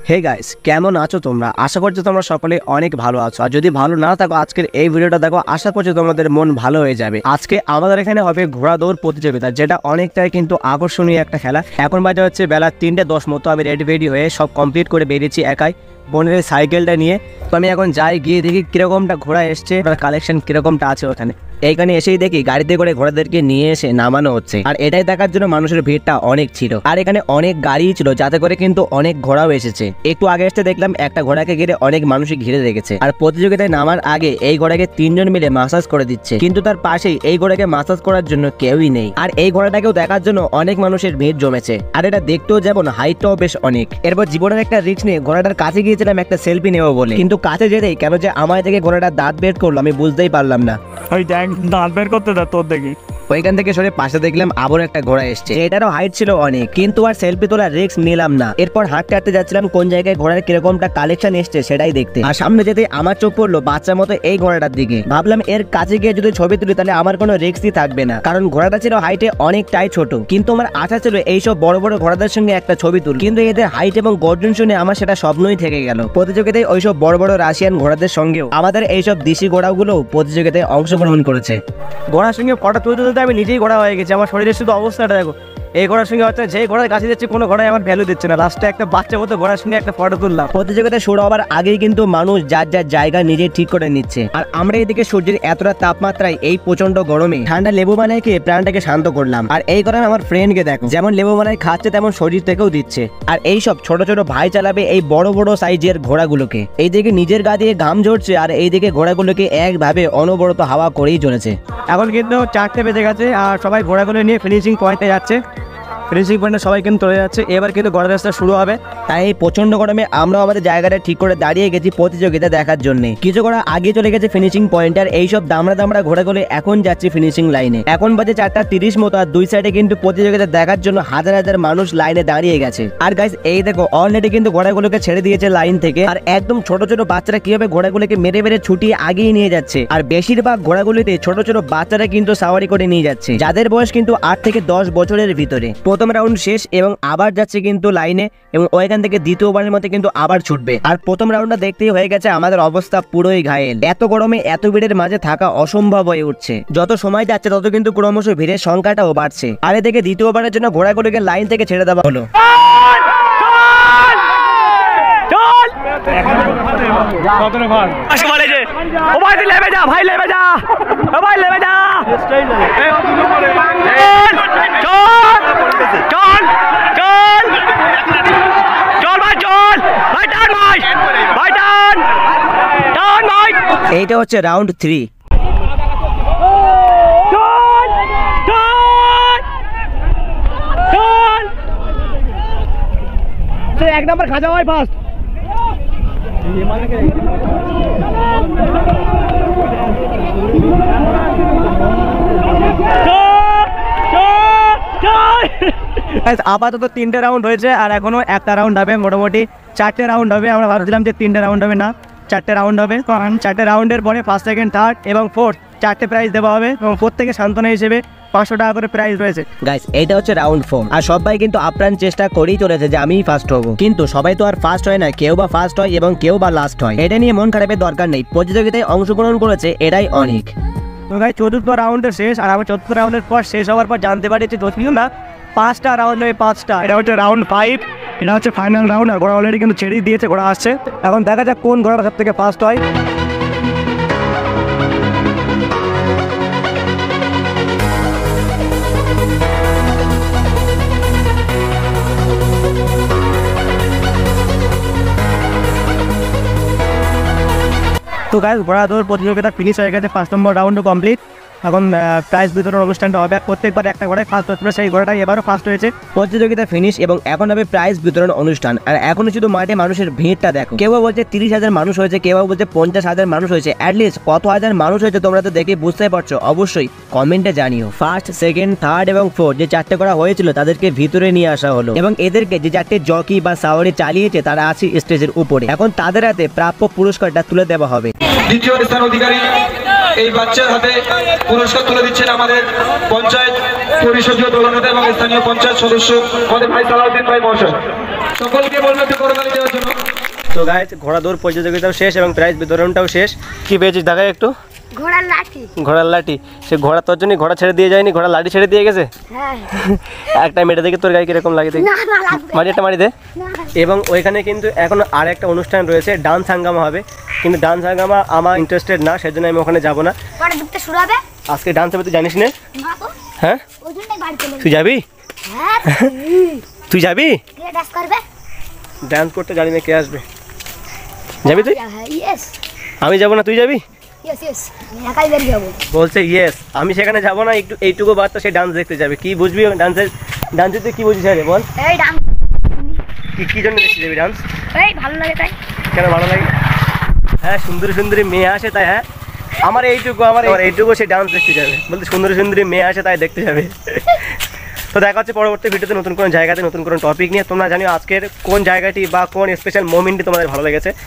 Hey guys, কেমন আছো তোমরা? আশা করছি তোমরা সকলে অনেক ভালো আছো। আর যদি ভালো না থাকো আজকের এই ভিডিওটা দেখো, আশা করছি তোমাদের মন ভালো হয়ে যাবে। আজকে আমাদের এখানে হবে ঘোড়া দৌড় প্রতিযোগিতা, যেটা অনেকটাই কিন্তু আকর্ষণীয় একটা খেলা। এখন বাজে হচ্ছে বেলা 3:10 মতো। আমি রেডি হয়ে সব কমপ্লিট করে বেরিয়েছি একাই বোনের সাইকেলটা নিয়ে। তো আমি এখন যাই, গিয়ে দেখি কিরকমটা ঘোড়া এসছে, কালেকশন কিরকমটা আছে ওখানে। এইখানে এসেই দেখি গাড়িতে করে ঘোড়াদেরকে নিয়ে এসে নামানো হচ্ছে, আর এটাই দেখার জন্য মানুষের ভিড়টা অনেক ছিল। আর এখানে অনেক গাড়ি ছিল, যাতে করে কিন্তু অনেক ঘোড়াও এসেছে। একটু আগে এসে দেখলাম একটা ঘোড়াকে ঘিরে অনেক মানুষই ঘিরে রেখেছে। আর প্রতিযোগিতায় নামার আগে এই ঘোড়াকে 3 জন মিলে মাসাজ করে দিচ্ছে, কিন্তু তার পাশেই এই ঘোড়াকে মাসাজ করার জন্য কেউই নেই। আর এই ঘোড়াটাকেও দেখার জন্য অনেক মানুষের ভিড় জমেছে। আর এটা দেখতেও যেমন হাইটটাও বেশ অনেক। এরপর জীবনের একটা রিস্ক নিয়ে ঘোড়াটার কাছে গিয়েছিলাম একটা সেলফি নেবো বলে, কিন্তু কাছে যেতেই কেন যে আমার থেকে ঘোড়াটা দাঁত বের করলো আমি বুঝতেই পারলাম না। ওই দেখ দাঁত বের করতে দা তোর দেখি। ওইখান থেকে সরে পাশে দেখলাম আবার একটা ঘোড়া এসছে, এটারও হাইট ছিল অনেক, কিন্তু আর সেলফি তোলার রিস্ক নিলাম না। এরপর হাঁটতে হাঁটতে যাচ্ছিলাম কোন জায়গায় ঘোড়ার কিরকমটা কালেকশন এসছে সেটাই দেখতে। আর সামনে যেতে আমার চোখ পড়লো বাচ্চার মতো এই ঘোড়াটার দিকে। ভাবলাম এর কাছে গিয়ে যদি ছবি তুলি তাহলে আমার কোনো রিস্কই থাকবে না, কারণ ঘোড়াটা ছিল হাইটে অনেকটাই ছোট। কিন্তু আমার আশা ছিল এইসব বড় বড় ঘোড়াদের সঙ্গে একটা ছবি তুল, কিন্তু এদের হাইট এবং গর্জন শুনে আমার সেটা স্বপ্নই থেকে গেল। প্রতিযোগিতায় ওইসব বড় বড় রাশিয়ান ঘোড়াদের সঙ্গেও আমাদের এইসব দেশি ঘোড়াগুলো প্রতিযোগিতায় অংশগ্রহণ করেছে। ঘোড়ার সঙ্গে ফটো তুলতে আমি নিজেই ঘোড়া হয়ে গেছে। আমার শরীরের শুধু অবস্থাটা দেখো। এই ঘোড়ার সঙ্গে হচ্ছে যে ঘোড়ার কাছে যাচ্ছে কোনো ঘোড়ায় আমার ভ্যালু দিচ্ছে না। লাস্টে একটা বাচ্চা মতো ঘোড়ার সঙ্গে একটা ফটো তুললাম। প্রতিযোগিতা শুরু হওয়ার আগেই কিন্তু মানুষ যার যার জায়গা নিজে ঠিক করে নিচ্ছে। আর আমরা এদিকে সূর্যের এতটা তাপমাত্রায় এই প্রচন্ড গরমে ঠান্ডা লেবু বানায় খেয়ে প্রাণটাকে শান্ত করলাম। আর এই কারণে আমার ফ্রেন্ডকে দেখো, যেমন লেবু বানায় খাচ্ছে তেমন শরীর থেকেও দিচ্ছে। আর এই সব ছোট ছোট ভাই চালাবে এই বড় বড় সাইজের ঘোড়াগুলোকে। এইদিকে নিজের গা দিয়ে ঘাম ঝরছে, আর এইদিকে ঘোড়াগুলোকে একভাবে অনবরত হাওয়া করেই চলেছে। এখন কিন্তু 4টে বেজে গেছে, আর সবাই ঘোড়াগুলো নিয়ে ফিনিশিং পয়েন্টে যাচ্ছে। ফিনিশিং পয়েন্টে সবাই কিন্তু চলে যাচ্ছে। এবার কিন্তু ঘোড়া রাস্তা শুরু হবে। তাই এই প্রচন্ড গরমে আমরা আমাদের জায়গাটা ঠিক করে দাঁড়িয়ে গেছি প্রতিযোগিতা দেখার জন্য। কিছু ঘোড়া আগে চলে গেছে ফিনিশিং পয়েন্ট, আর এইসব দামড়া ঘোড়াগুলো এখন যাচ্ছে ফিনিশিং লাইনে। এখন বাজে 4:30 মতো, আর দুই সাইডে কিন্তু প্রতিযোগিতা দেখার জন্য হাজার হাজার মানুষ লাইনে দাঁড়িয়ে গেছে। আর গাইস এই দেখো, অলরেডি কিন্তু ঘোড়াগুলোকে ছেড়ে দিয়েছে লাইন থেকে। আর একদম ছোট ছোট বাচ্চারা কিভাবে ঘোড়াগুলোকে মেরে মেরে ছুটিয়ে আগিয়ে নিয়ে যাচ্ছে। আর বেশিরভাগ ঘোড়াগুলিতে ছোট ছোট বাচ্চারা কিন্তু সাওয়ারি করে নিয়ে যাচ্ছে, যাদের বয়স কিন্তু 8 থেকে 10 বছরের ভিতরে। প্রথম রাউন্ড শেষ এবং আবার যাচ্ছে কিন্তু লাইনে, এবং ওইখান থেকে দ্বিতীয়বারের মতো কিন্তু আবার ছুটবে। আর প্রথম রাউন্ডটা দেখতেই হয়ে গেছে আমাদের অবস্থা পুরোই ঘায়েল। এত গরমে এত ভিড়ের মাঝে থাকা অসম্ভব হয়ে উঠছে। যত সময় যাচ্ছে তত কিন্তু ক্রমশ ভিড়ের সংখ্যাটাও বাড়ছে। আর এদিকে দ্বিতীয়বারের জন্য ঘোড়াগুলোকে লাইন থেকে ছেড়ে দেওয়া হলো। এইটা হচ্ছে রাউন্ড 3। এক নম্বর খাজা হয় ফার্স্ট। আপাতত 3টে রাউন্ড হয়েছে, আর এখনো একটা রাউন্ড হবে। মোটামুটি 4টে রাউন্ড হবে। আমরা ভাবছিলাম যে 3টে রাউন্ড হবে, না 4টে রাউন্ড হবে। 4টে রাউন্ডের পরে ফার্স্ট, সেকেন্ড, থার্ড এবং ফোর্থ 4টে প্রাইজ দেওয়া হবে, এবং প্রত্যেকে সান্ত্বনা হিসেবে 500 টাকা করে প্রাইজ রয়েছে। গাইস এইটা হচ্ছে রাউন্ড 4, আর সবাই কিন্তু আপ্রাণ চেষ্টা করেই চলেছে যে আমিই ফার্স্ট হব। কিন্তু সবাই তো আর ফার্স্ট হয় না, কেউ বা ফার্স্ট হয় এবং কেউ বা লাস্ট হয়। এটা নিয়ে মন খারাপের দরকার নেই, প্রতিযোগিতায় অংশগ্রহণ করেছে এটাই অনেক। তো গাইস চতুর্থ রাউন্ডের শেষ, আর আমার চতুর্থ রাউন্ডের পর শেষ হওয়ার পর জানতে পারি যে দোষীয় না 5টা রাউন্ড হবে, 5টা। এটা হচ্ছে রাউন্ড 5, এটা হচ্ছে ফাইনাল রাউন্ড। আর ঘোড়া অলরেডি কিন্তু ছেড়ে দিয়েছে, ঘোড়া আসছে। এখন দেখা যাক কোন ঘোড়াটা সব থেকে ফার্স্ট হয়। তো গাইস ঘোড়া দৌড় প্রতিযোগিতা ফিনিশ হয়ে গেছে, 5 নম্বর রাউন্ডও কমপ্লিট। এখন প্রাইজ বিতরণ অনুষ্ঠানটা হবে। প্রত্যেকবার একটা ঘোড়ায় ফার্স্ট হচ্ছে, সেই ঘোড়াটাই এবারও ফার্স্ট হয়েছে। প্রতিযোগিতা ফিনিশ এবং এখন হবে প্রাইজ বিতরণ অনুষ্ঠান। আর এখন শুধু মাঠে মানুষের ভিড়টা দেখো। কেউ বলছে 30,000 মানুষ হয়েছে, কেউ বলছে 50,000 মানুষ হয়েছে। অ্যাটলিস্ট কত হাজার মানুষ হয়েছে তোমরা তো দেখে বুঝতেই পারছো, অবশ্যই কমেন্টে জানিও। ফার্স্ট, সেকেন্ড, থার্ড এবং ফোর্থ যে 4টে ঘোড়া হয়েছিল তাদেরকে ভিতরে নিয়ে আসা হলো, এবং এদেরকে যে 4টে জকি বা সাওয়ারি চালিয়েছে তারা আছে স্টেজের উপরে। এখন তাদের হাতে প্রাপ্য পুরস্কারটা তুলে দেওয়া হবে। দ্বিতীয় স্থান অধিকারী এই বাচ্চার হাতে পুরস্কার তুলে দিচ্ছেন আমাদের পঞ্চায়েত পরিষদীয় দলনেতা এবং স্থানীয় পঞ্চায়েত সদস্য আমাদের ভাই সালাউদ্দিন ভাই মহাশয়। সকলকে বলবো একটু করতালি দেওয়ার জন্য। তো গাইস ঘোড়া দৌড় প্রতিযোগিতাও শেষ এবং প্রাইজ বিতরণটাও শেষ। কি পেয়েছিস দেখাই একটু? ঘোড়ার লাঠি। ঘোড়ার লাঠি। সে ঘোড়া তোর জন্য ঘোড়া ছেড়ে দিয়ে যায়নি, ঘোড়া লাঠি ছেড়ে দিয়ে গেছে। হ্যাঁ একটা মেরে দেখি তোর গায়ে কিরকম লাগে দেখি। না না লাগবে মারি একটা মারি দে। না। এবং ওইখানে কিন্তু এখন আর একটা অনুষ্ঠান রয়েছে, ডান্স হাঙ্গামা হবে, কিন্তু ডান্স হাঙ্গামা আমার ইন্টারেস্টেড না, সেজন্য আমি ওখানে যাবো না। পরে দুটো শুরু হবে। আজকে ডান্স হবে তুই জানিস না? না তো হ্যাঁ ওই জন্যই বাড়ি চলে তুই যাবি? হ্যাঁ তুই যাবি? কে ডান্স করবে? ডান্স করতে জানি না কে আসবে। যাবি তুই? ইয়েস আমি যাবো না, তুই যাবি? ইয়েস ইয়েস আমি একাই বেরিয়ে যাবো। বলছে ইয়েস, আমি সেখানে যাবো না। একটু এইটুকু বাচ্চা সে ডান্স দেখতে যাবে, কি বুঝবি ডান্সের? ডান্সে তুই কি বুঝিস রে বল? এই ডান্স কি জন্য দেখতে যাবি ডান্স? এই ভালো লাগে তাই। কেন ভালো লাগে? হ্যাঁ সুন্দরী সুন্দরী মেয়ে আসে তাই। হ্যাঁ আমার এইটুকু সে ডান্স দেখতে যাবে, বলতে সুন্দরী সুন্দরী মেয়ে আসে তাই দেখতে যাবে। তো দেখা হচ্ছে পরবর্তী ভিডিওতে নতুন কোনো জায়গাতে নতুন কোনো টপিক নিয়ে। তোমরা জানিও আজকের কোন জায়গাটি বা কোন স্পেশাল মোমেন্টটি তোমাদের ভালো লেগেছে।